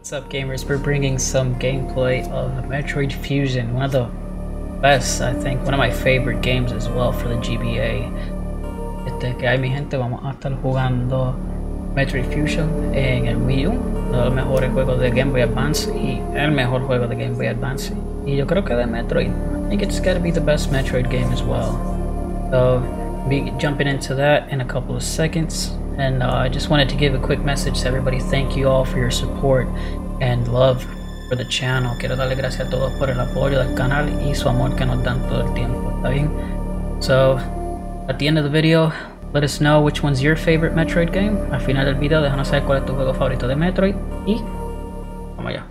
What's up, gamers? We're bringing some gameplay of Metroid Fusion, one of the best, I think, one of my favorite games as well for the GBA. Que hay mi gente, vamos a estar jugando Metroid Fusion en el Wii U, uno de los mejores juegos de Game Boy Advance y el mejor juego de Game Boy Advance. Y yo creo que de Metroid, I think it's gotta be the best Metroid game as well. So, be jumping into that in a couple of seconds. And I just wanted to give a quick message to everybody. Thank you all for your support and love for the channel. Quiero darle gracias a todos por el apoyo del canal y su amor que nos dan todo el tiempo. ¿Está bien? So, at the end of the video, let us know which one's your favorite Metroid game. Al final del video, déjanos saber cuál es tu juego favorito de Metroid. Y vamos allá.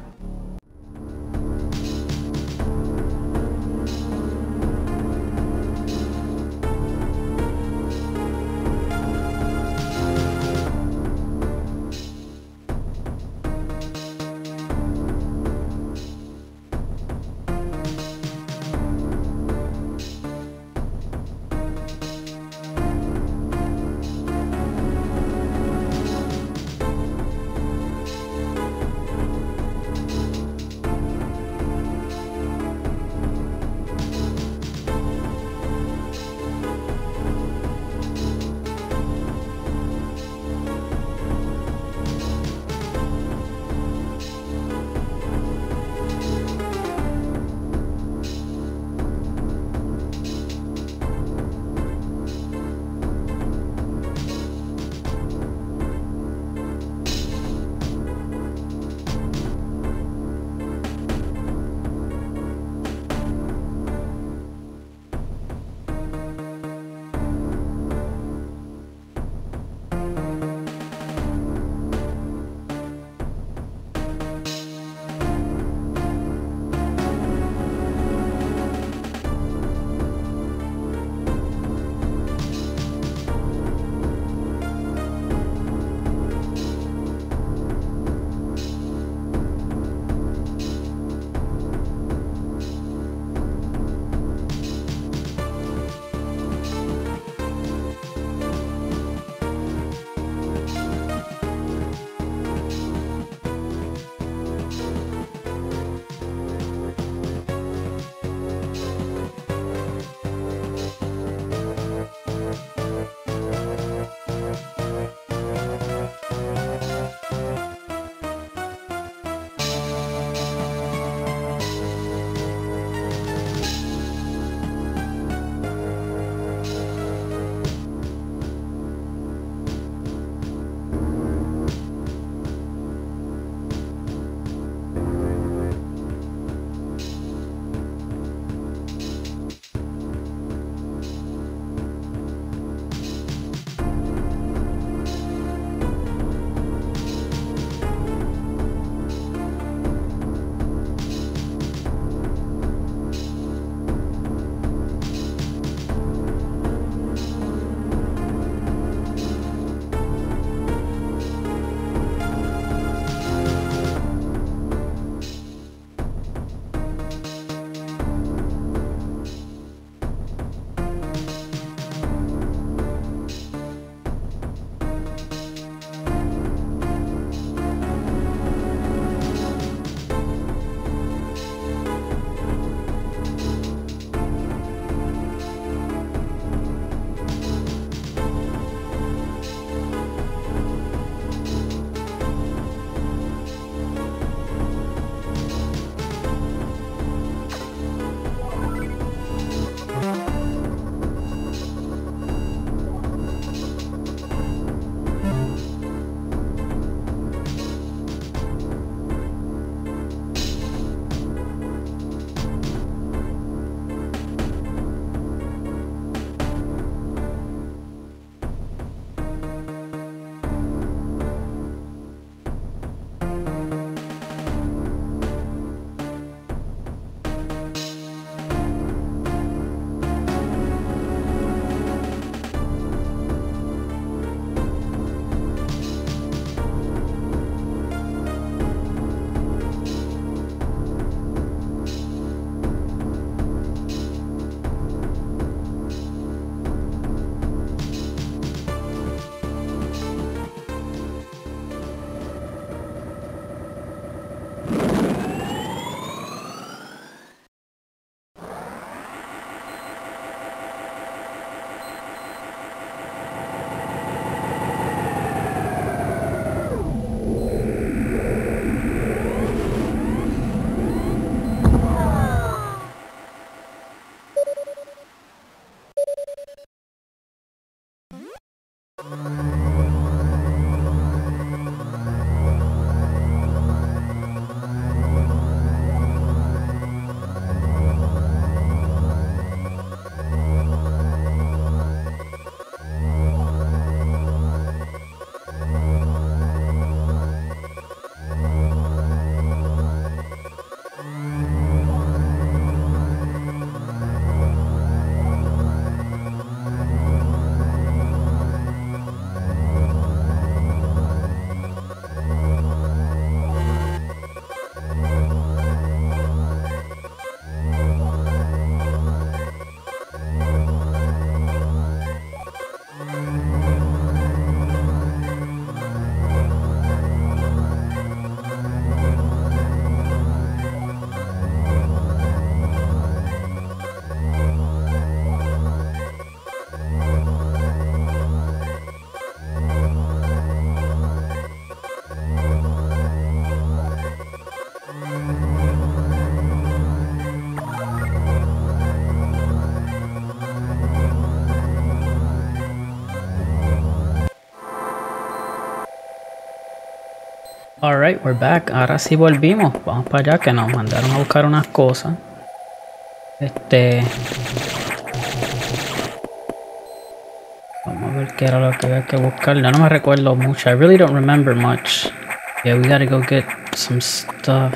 Alright, we're back. Ahora sí volvimos. Vamos para allá que nos mandaron a buscar unas cosas. Vamos a ver qué era lo que había que buscar. Ya no me recuerdo mucho. I really don't remember much. Yeah, we gotta go get some stuff.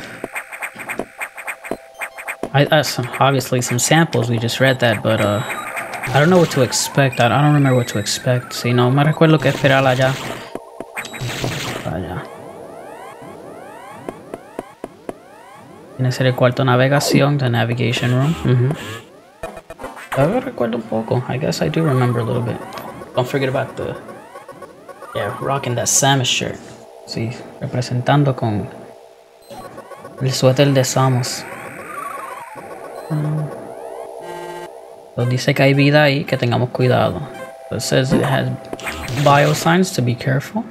Obviously some samples, we just read that, but I don't know what to expect. I don't remember what to expect. Si no me recuerdo que esperar allá. Allá. Tiene que ser el cuarto de navegación, the navigation room. I recuerdo un poco. I guess I do remember a little bit. Don't forget about the... Yeah, rocking that Samus shirt. Sí, representando con el suéter de Samus. Pues dice que hay vida ahí, que tengamos cuidado. So it says it has biosigns to be careful.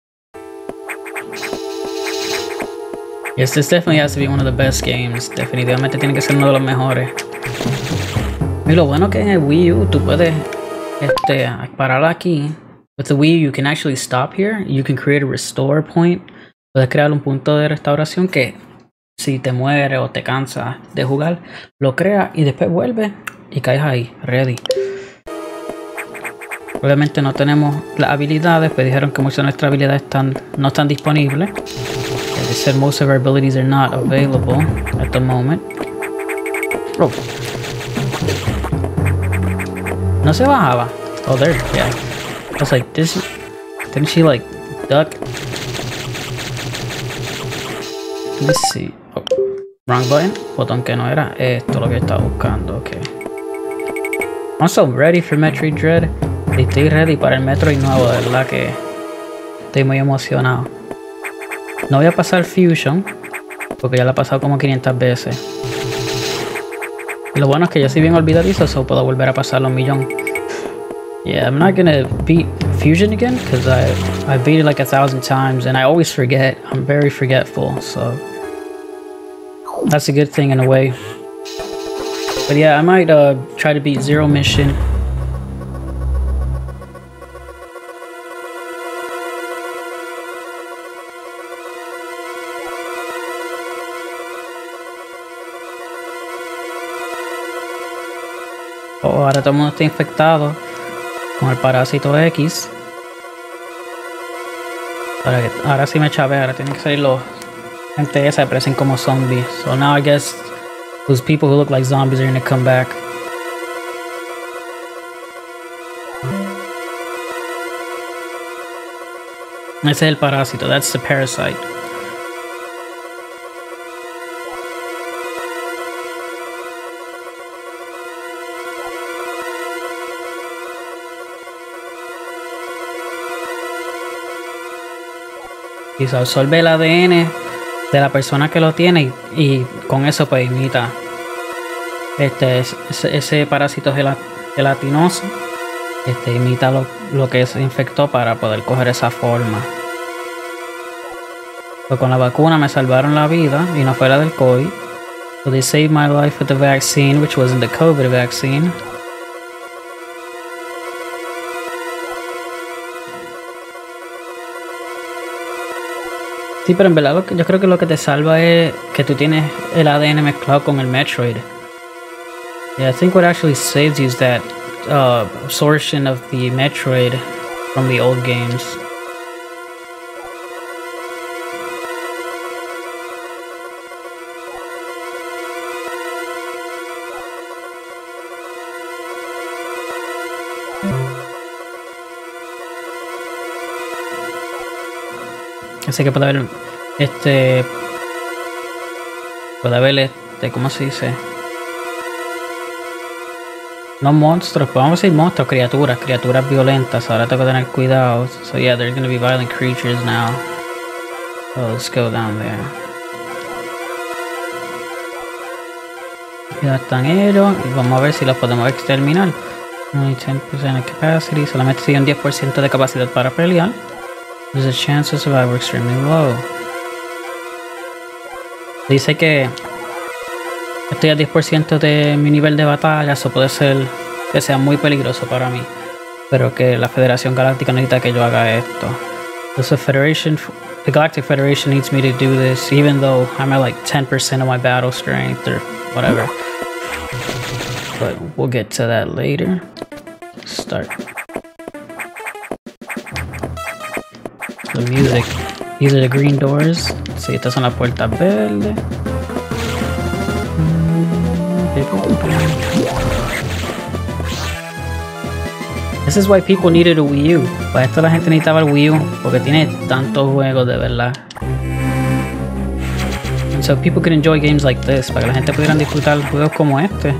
Yes, this definitely has to be one of the best games. Definitivamente tiene que ser uno de los mejores. Y lo bueno que en el Wii U tú puedes parar aquí. With the Wii U you can actually stop here. You can create a restore point. Puedes crear un punto de restauración que si te mueres o te cansas de jugar, lo creas y después vuelves y caes ahí, ready. Obviamente no tenemos las habilidades, pues dijeron que muchas de nuestras habilidades no están disponibles. They said most of our abilities are not available at the moment. Oh. No se bajaba. Oh, there, yeah. I was like, didn't she like duck? Let's see. Oh, wrong button. Botón que no era esto lo que estaba buscando. Okay. I'm so ready for Metroid Dread. Estoy ready para el Metroid nuevo, de verdad que estoy muy emocionado. No voy a pasar Fusion, porque ya la he pasado como 500 veces. Y lo bueno es que yo soy bien olvidadizo, so puedo volver a pasarlo un millón. Yeah, I'm not gonna beat Fusion again, because I beat it like 1,000 times, and I always forget. I'm very forgetful, so that's a good thing in a way. But yeah, I might try to beat Zero Mission. Oh, ahora todo el mundo está infectado con el parásito X. Ahora sí me chavé, ahora tienen que salir los gente esa que parecen como zombies. So now I guess those people who look like zombies are gonna come back. Ese es el parásito, that's the parasite. Y se absorbe el ADN de la persona que lo tiene y con eso pues imita ese parásito gelatinoso, imita lo que se infectó para poder coger esa forma. Pues con la vacuna me salvaron la vida y no fue la del COVID. So they saved my life with the vaccine, which wasn't the COVID vaccine. Sí, pero en verdad yo creo que lo que te salva es que tú tienes el ADN mezclado con el Metroid. Yeah, I think what actually saves you is that absorption of the Metroid from the old games. Así que puede haber ¿cómo se dice? No monstruos, pues vamos a decir monstruos, criaturas violentas. Ahora tengo que tener cuidado. So yeah, there's gonna be violent creatures now. So let's go down there. Ya están ellos y vamos a ver si los podemos exterminar. Only 10% of capacity, solamente tienen 10% de capacidad para pelear. There's a chance to survive extremely low. Dice que estoy a 10% de mi nivel de batalla, eso puede ser que sea muy peligroso para mí, pero que la Federación Galáctica necesita que yo haga esto. There's a Federation the Galactic Federation needs me to do this, even though I'm at like 10% of my battle strength or whatever. But we'll get to that later. Start. The music. These are the green doors. Sí, estas son las puertas verdes. This is why people needed a Wii U. Para esto la gente necesitaba el Wii U, porque tiene tantos juegos de verdad. And so people could enjoy games like this, para que la gente pudiera disfrutar juegos como este.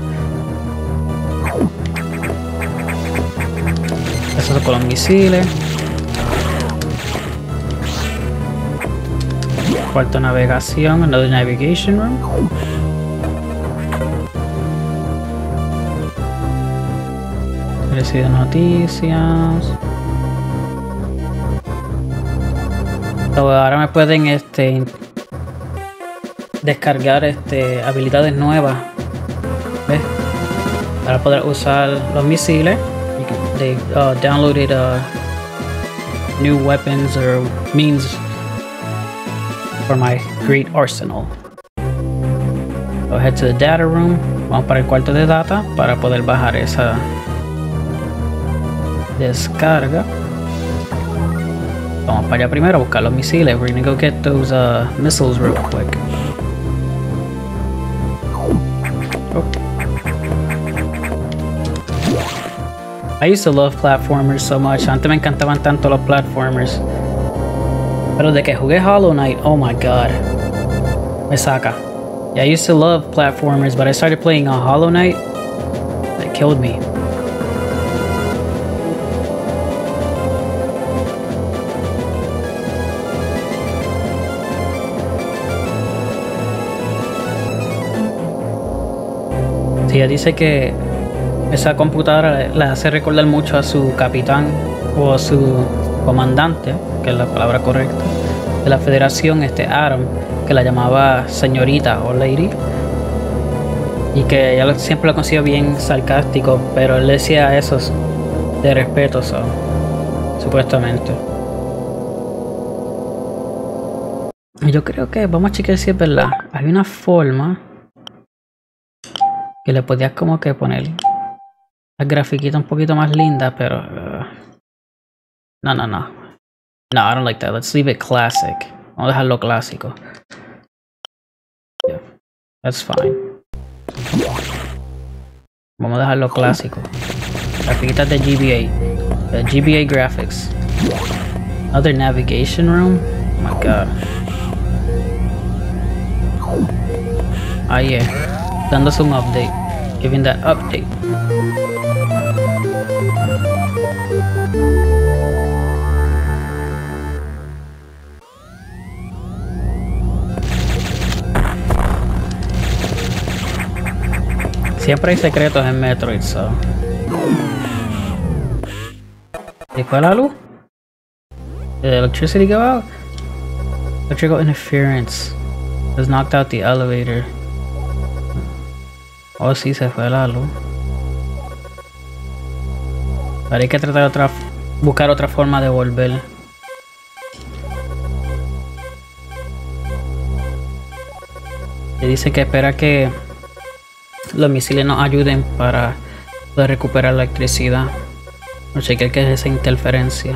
Eso es con los misiles. Cuarto navegación, another navigation room. Recibe noticias. So, ahora me pueden descargar habilidades nuevas, ¿ves? Para poder usar los misiles. They downloaded new weapons or means for my great arsenal. Go ahead to the data room. Vamos para el cuarto de data para poder bajar esa descarga. Vamos para allá primero a buscar los misiles. We're gonna go get those missiles real quick. Oh. I used to love platformers so much. Antes me encantaban tanto los platformers. Pero de que jugué Hollow Knight, oh my god. Me saca. Yeah, I used to love platformers, but I started playing on Hollow Knight. That killed me. Sí, ella dice que esa computadora le hace recordar mucho a su capitán o a su comandante, que es la palabra correcta, de la federación, Adam, que la llamaba señorita o lady, y que ella siempre lo consideró bien sarcástico, pero él decía eso de respeto, supuestamente. Y yo creo que, vamos a chequear si es verdad, hay una forma que le podías como que poner la grafiquita un poquito más linda, pero no, I don't like that. Let's leave it classic. Vamos a dejarlo clásico. Yeah, that's fine. Vamos a dejarlo clásico. Grafiquitas de GBA. The GBA graphics. Another navigation room. Oh my god. Ah yeah. Dándose un update. Giving that update. Siempre hay secretos en Metroid, so. ¿Y fue la luz? Did the electricity go out? Electrical interference has knocked out the elevator. Oh, sí, se fue la luz. Pero hay que tratar de buscar otra forma de volver. Le dice que espera que los misiles nos ayuden para poder recuperar la electricidad. No sé qué es esa interferencia.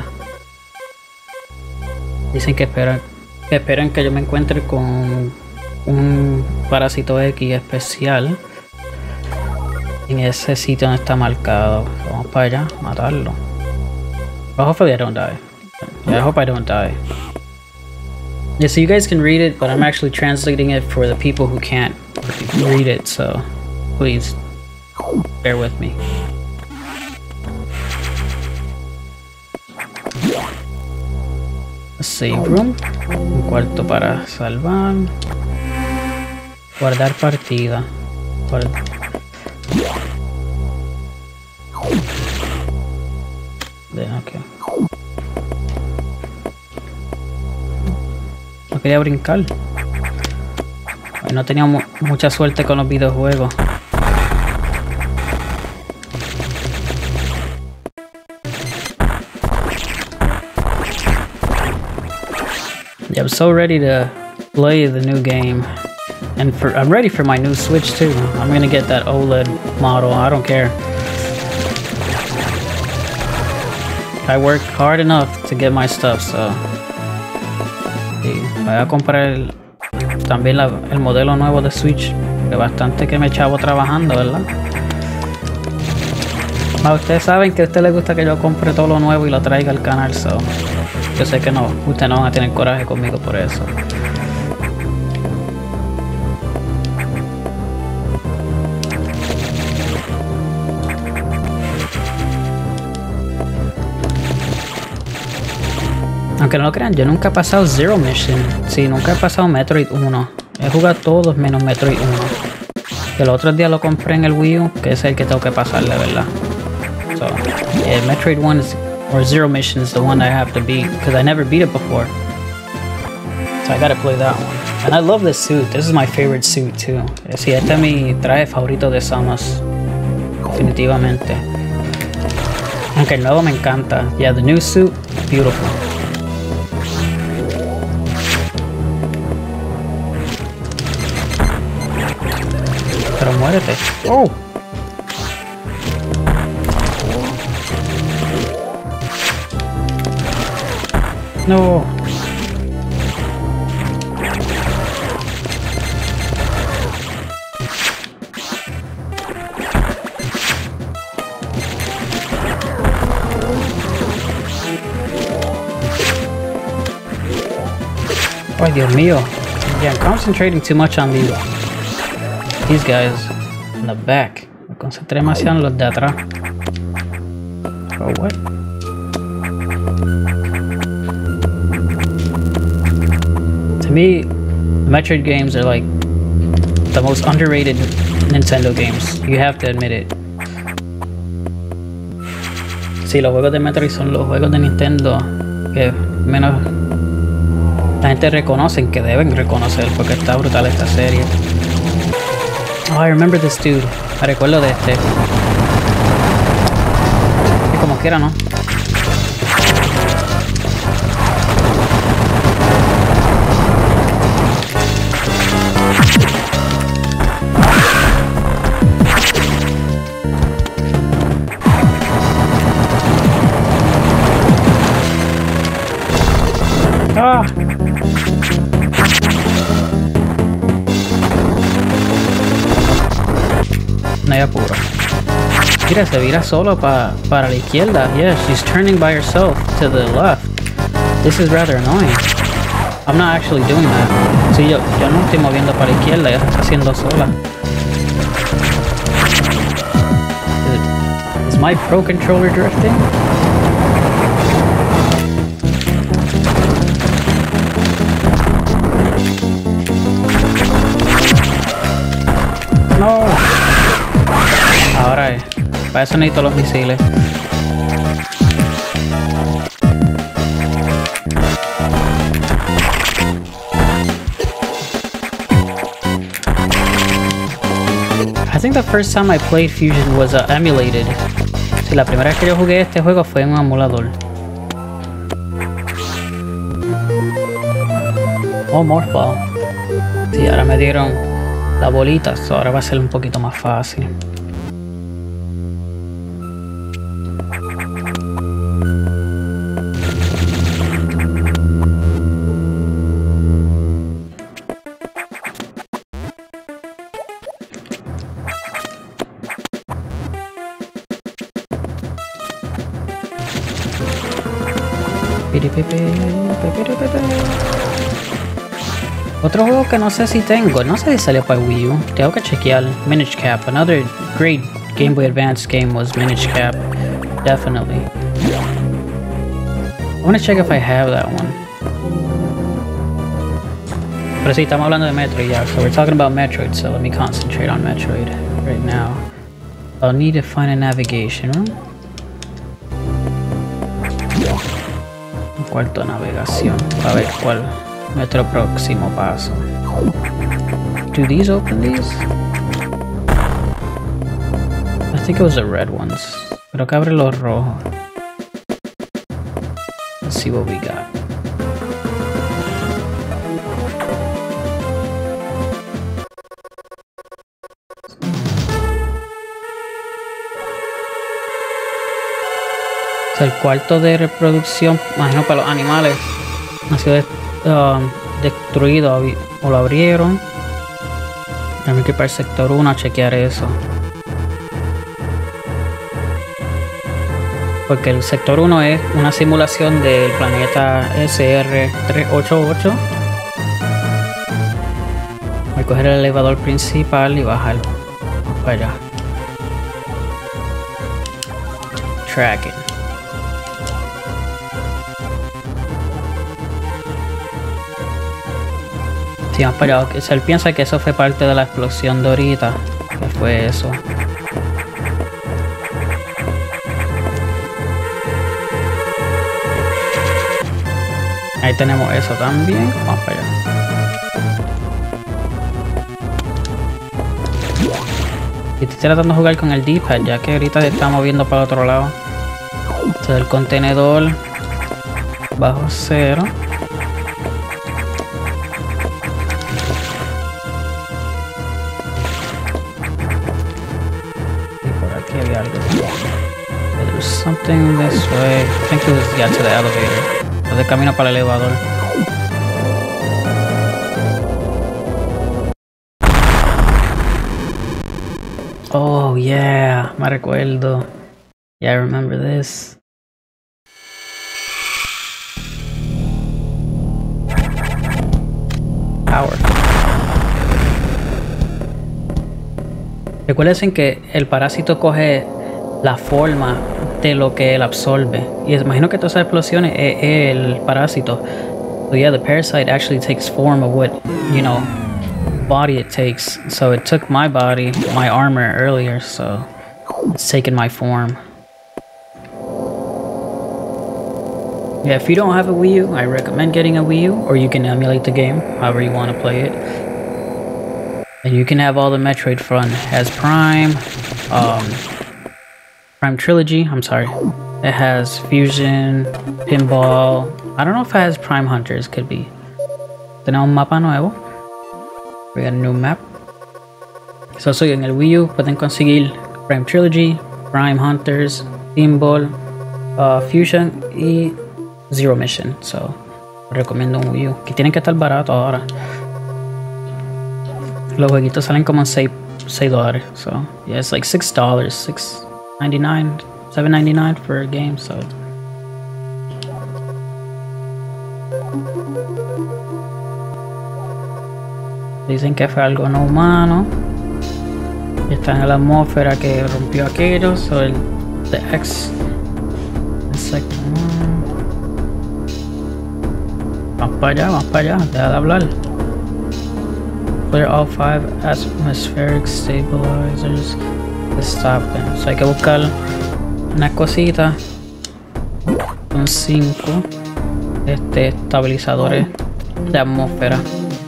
Dicen que esperan que yo me encuentre con un parásito X especial en ese sitio donde está marcado. Vamos para allá, matarlo. But hopefully I don't die. Yeah, I hope I don't die. Yeah, so you guys can read it, but I'm actually translating it for the people who can't read it, so please bear with me. A save room. Un cuarto para salvar. Guardar partida. Okay. No quería brincar. No tenía mucha suerte con los videojuegos. Ya I'm so ready to play the new game. And I'm ready for my new Switch too. I'm gonna get that OLED model. I don't care. I worked hard enough to get my stuff, so... Sí, voy a comprar también el modelo nuevo de Switch. Que bastante que me chavo trabajando, ¿verdad? Ustedes saben que a ustedes les gusta que yo compre todo lo nuevo y lo traiga al canal, so... Yo sé que no, ustedes no van a tener coraje conmigo por eso. Aunque no lo crean, yo nunca he pasado Zero Mission. Sí, nunca he pasado Metroid 1. He jugado todos menos Metroid 1. Que el otro día lo compré en el Wii U, que es el que tengo que pasarle, ¿verdad? So, yeah, Metroid 1 is, or Zero Mission is the one I have to beat, because I never beat it before. So I gotta play that one. And I love this suit. This is my favorite suit too. Sí, este es mi traje favorito de Samus. Definitivamente. Aunque el nuevo me encanta. Yeah, the new suit, beautiful. Pero muérete. Oh. No. Ay, Dios mío. Yeah, I'm concentrating too much on these guys in the back. Me concentré demasiado en los de atrás. Oh, what? To me, Metroid games are like the most underrated Nintendo games. You have to admit it. Sí, los juegos de Metroid son los juegos de Nintendo que menos la gente reconoce, que deben reconocer, porque está brutal esta serie. Oh, I remember this dude. Me recuerdo de este. Y como quiera, ¿no? Ah. No hay apuro. Mira, se vira solo para la izquierda. Yeah, she's turning by herself to the left. This is rather annoying. I'm not actually doing that. Sí, yo no estoy moviendo para la izquierda, ella se está haciendo sola. Is my Pro Controller drifting? No. Ahora para eso necesito los misiles. I think the first time I played Fusion was emulated. Sí, la primera vez que yo jugué este juego fue en un emulador. Oh, Morph Ball. Sí, ahora me dieron la bolita, so ahora va a ser un poquito más fácil. Otro juego que no sé si tengo, no sé si salió para Wii U, tengo que chequear. Minish Cap, another great Game Boy Advance game was Minish Cap, definitely. I want to check if I have that one. Pero sí, estamos hablando de Metroid, yeah, so we're talking about Metroid, so let me concentrate on Metroid right now. I'll need to find a navigation room. Un cuarto de navegación, para ver cuál es nuestro próximo paso. Do these open these? I think it was the red ones. Pero que abre los rojos. Let's see what we got. O sea, el cuarto de reproducción, imagino para los animales, ha sido destruido o lo abrieron. Tenemos que ir para el sector 1 a chequear eso. Porque el sector 1 es una simulación del planeta SR388. Voy a coger el elevador principal y bajar para allá. Tracking. Sí, vamos para allá. Él piensa que eso fue parte de la explosión de ahorita. ¿Qué fue eso? Ahí tenemos eso también. Vamos para allá. Y estoy tratando de jugar con el D-pad, ya que ahorita se está moviendo para el otro lado. Este es el contenedor bajo cero. Y por aquí había algo. There's something this way. I think it was, yeah, to the elevator. De camino para el elevador. Oh yeah, me recuerdo. Yeah, I remember this. Power. Recuerden que el parásito coge la forma de lo que él absorbe. Y imagino que todas esas explosiones es el parásito. So yeah, the parasite actually takes form of what, you know, body it takes. So it took my body, my armor earlier, so it's taken my form. Yeah, if you don't have a Wii U, I recommend getting a Wii U, or you can emulate the game, however you want to play it. And you can have all the Metroid fun. It has Prime, Prime Trilogy, I'm sorry. It has Fusion, Pinball. I don't know if it has Prime Hunters, could be. Tenemos un mapa nuevo. We got a new map. So en el Wii U pueden conseguir Prime Trilogy, Prime Hunters, Pinball, Fusion y Zero Mission. So recomiendo un Wii U, que tienen que estar baratos ahora. Los jueguitos salen como en $6. So yeah, it's like $6, $6.99, $7.99 for a game. So dicen que fue algo no humano. Está en la atmósfera que rompió aquello. So el the X. Vamos para allá, deja de hablar. Clear all 5 atmospheric stabilizers to stop them. So hay que buscar unas cositas. Son 5 estabilizadores de atmósfera.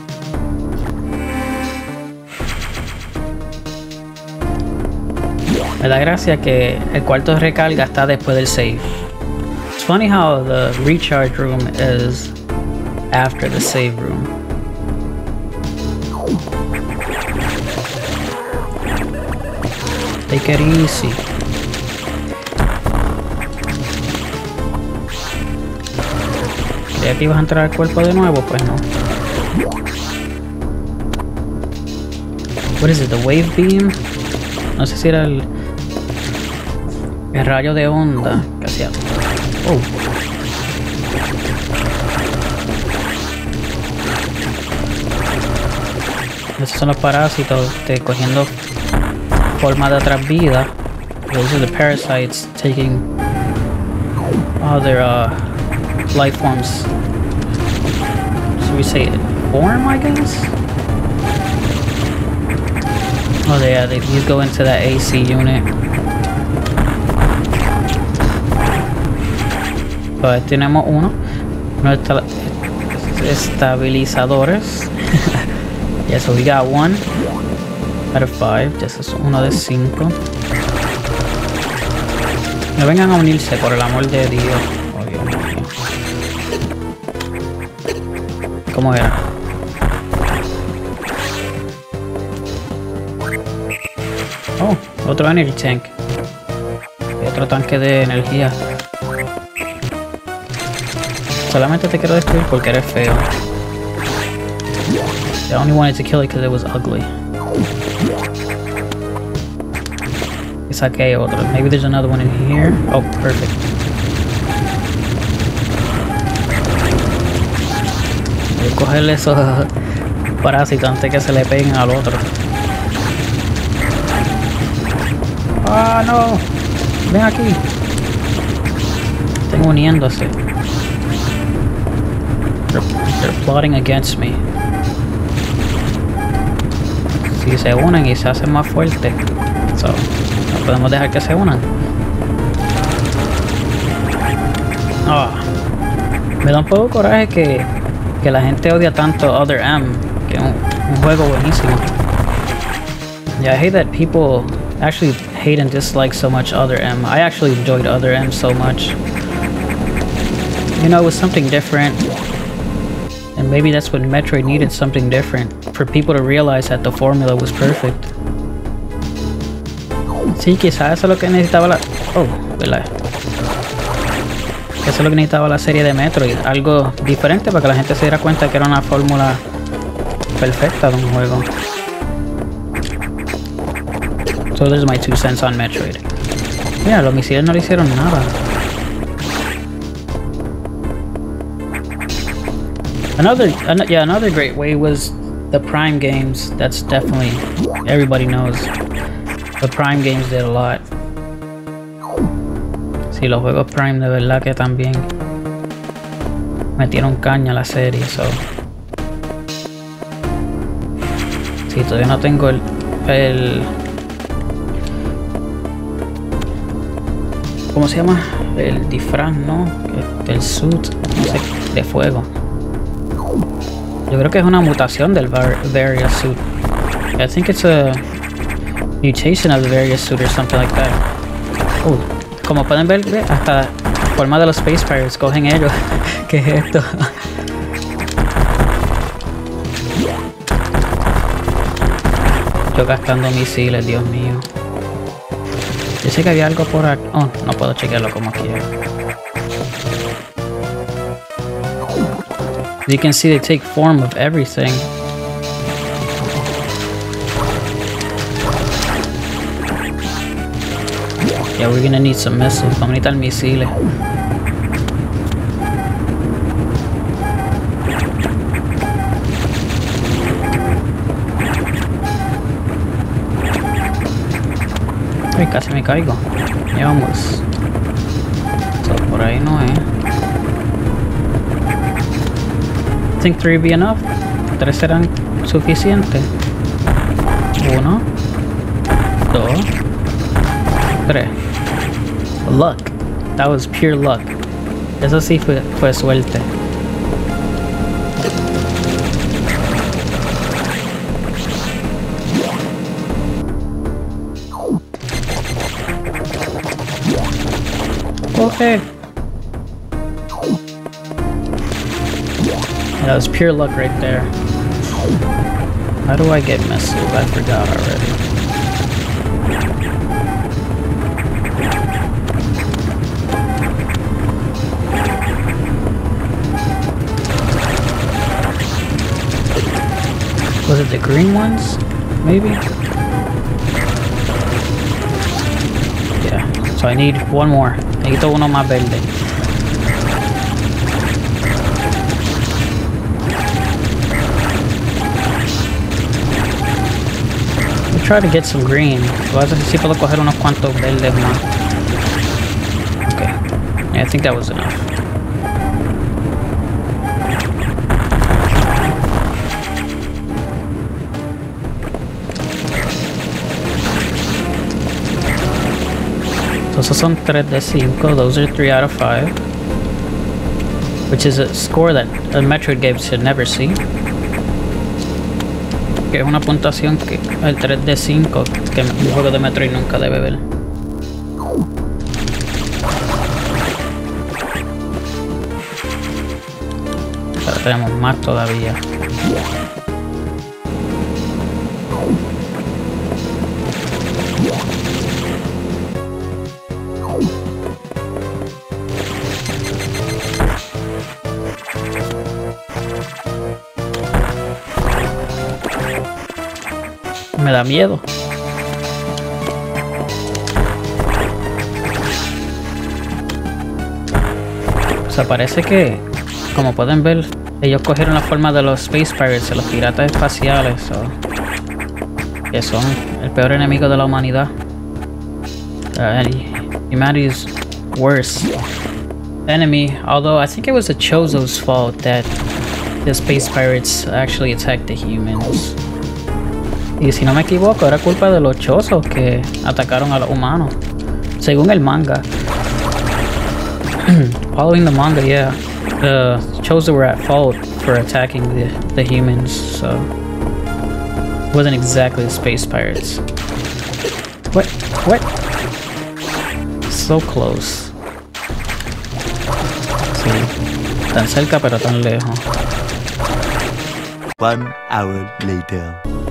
Me da gracia que el cuarto de recarga está después del save. It's funny how the recharge room is after the save room. Take it easy. ¿De aquí vas a entrar al cuerpo de nuevo? Pues no. What is it? The wave beam? No sé si era el rayo de onda que hacía. Oh. Esos son los parásitos cogiendo forma de otras vidas. Those are the parasites taking other life forms. So we say form, I guess? Oh yeah, they go into that AC unit. Pues tenemos uno de estabilizadores. Yeah, so we got 1 out of 5. Este es uno de 5. No vengan a unirse, por el amor de Dios. Oh, Dios mío. ¿Cómo era? Oh, otro energy tank. Otro tanque de energía. Solamente te quiero destruir porque eres feo. I only wanted to kill it because it was ugly. Y saqué otro. Maybe there's another one in here. Oh, perfect. Voy a cogerle esos parásitos antes que se le peguen al otro. Ah, no. Ven aquí. Están uniéndose. They're plotting against me. Si se unen y se hacen más fuertes, so, no podemos dejar que se unan. Oh, me da un poco de coraje que la gente odia tanto Other M, que es un juego buenísimo. Yeah, I hate that people actually hate and dislike so much Other M. I actually enjoyed Other M so much. You know, it was something different. And maybe that's what Metroid needed, something different, for people to realize that the formula was perfect. Sí, quizás eso es lo que necesitaba la... Oh, ¿verdad? Eso es lo que necesitaba la serie de Metroid, algo diferente para que la gente se diera cuenta que era una fórmula perfecta de un juego. So there's my 2 cents on Metroid. Mira, los misiles no le hicieron nada. Another great way was the Prime games. That's definitely, everybody knows. The Prime games did a lot. Sí, los juegos Prime de verdad que también metieron caña a la serie, so. Sí, todavía no tengo el ¿cómo se llama? El disfraz, ¿no? El suit, no sé, de fuego. Yo creo que es una mutación del Various suit. I think it's a mutation of the Various suit or something like that. Como pueden ver, hasta la forma de los Space Pirates cogen ellos. ¿Qué es esto? Yo gastando misiles, Dios mío. Yo sé que había algo por aquí. Oh, no puedo chequearlo como quiero. You can see they take form of everything. Yeah, we're gonna need some missiles. Vamos a necesitar misiles. Ay, casi me caigo. Ya vamos. So, por ahí no es. Think 3 be enough? 3 serán suficientes. 1, 2, 3. Luck. That was pure luck. Eso sí fue suerte. Okay. That was pure luck right there. How do I get missiles? I forgot already. Was it the green ones? Maybe? Yeah, so I need one more. Necesito uno más verde. Try to get some green. Voy a ver si puedo coger unos cuantos verdes más. Okay. Yeah, I think that was enough. So esos son 3 de 5. Those are 3 out of 5. Which is a score that a Metroid game should never see. Que es una puntuación que el 3 de 5 que un juego de Metroid nunca debe ver. Pero tenemos más todavía. Me da miedo. O sea, parece que, como pueden ver, ellos cogieron la forma de los Space Pirates, de los piratas espaciales, que son el peor enemigo de la humanidad. Humanity's worst enemy, although I think it was the Chozo's fault that the Space Pirates actually attacked the humans. Y si no me equivoco, era culpa de los Chozos que atacaron a los humanos, según el manga. Following the manga, yeah, the Chozo were at fault for attacking the humans, so it wasn't exactly the Space Pirates. What? So close. Sí, tan cerca pero tan lejos. 1 hour later.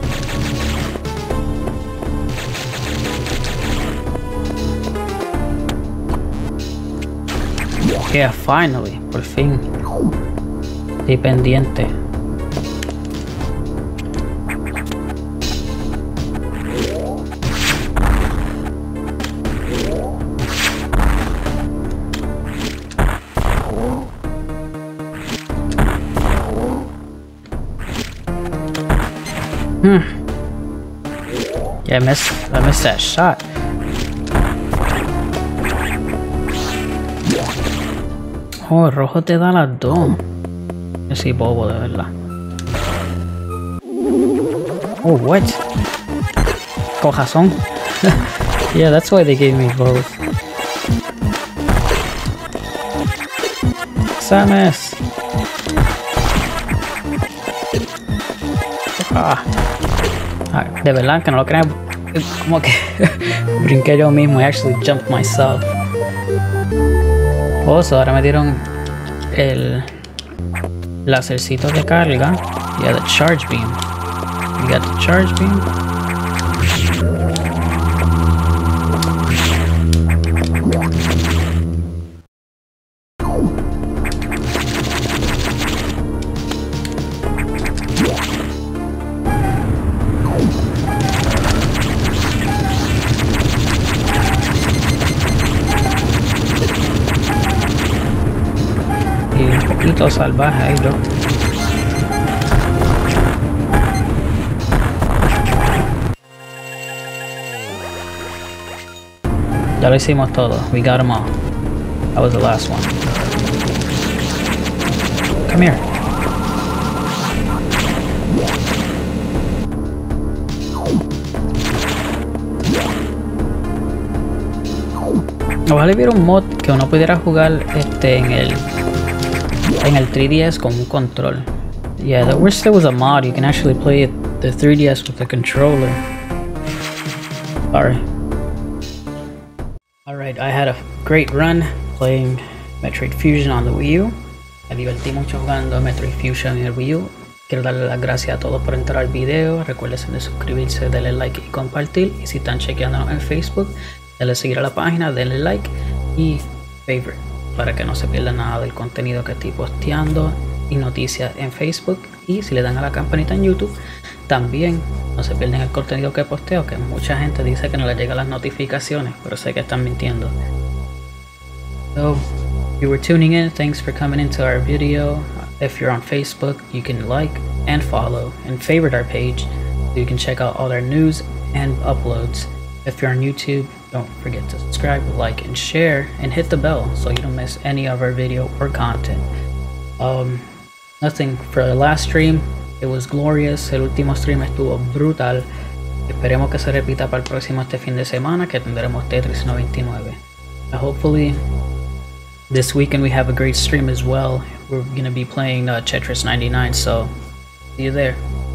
Yeah, finally, por fin. Estoy pendiente. Yeah, I missed that shot. Oh, rojo te da las dos. Yo soy bobo, de verdad. Oh, what? Cojazón. Yeah, that's why they gave me both. Samus. De verdad que no lo crean. Como que brinqué yo mismo. I actually jumped myself. So ahora me dieron el lásercito de carga. Yeah, the charge beam. We got the charge beam. Salvaje ahí, bro. Ya lo hicimos todo. We got them all. That was the last one. Come here. Ojalá hubiera un mod que uno pudiera jugar en el 3DS con un control. Yeah, I wish there was a mod you can actually play the 3DS with a controller. Sorry. Alright, I had a great run playing Metroid Fusion on the Wii U. Me divertí mucho jugando Metroid Fusion en el Wii U. Quiero darle las gracias a todos por entrar al video. Recuerden de suscribirse, darle like y compartir. Y si están chequeándonos en Facebook, denle seguir a la página, denle like y favorite, para que no se pierda nada del contenido que estoy posteando y noticias en Facebook. Y si le dan a la campanita en YouTube, también no se pierden el contenido que posteo, que mucha gente dice que no les llegan las notificaciones, pero sé que están mintiendo. So, if you were tuning in, thanks for coming into our video. If you're on Facebook, you can like and follow and favorite our page so you can check out all our news and uploads. If you're on YouTube, don't forget to subscribe, like, and share, and hit the bell so you don't miss any of our video or content. Nothing for the last stream. It was glorious. El último stream estuvo brutal. Esperemos que se repita para el próximo este fin de semana, que tendremos Tetris 99. Hopefully, this weekend we have a great stream as well. We're going to be playing Tetris 99, so see you there.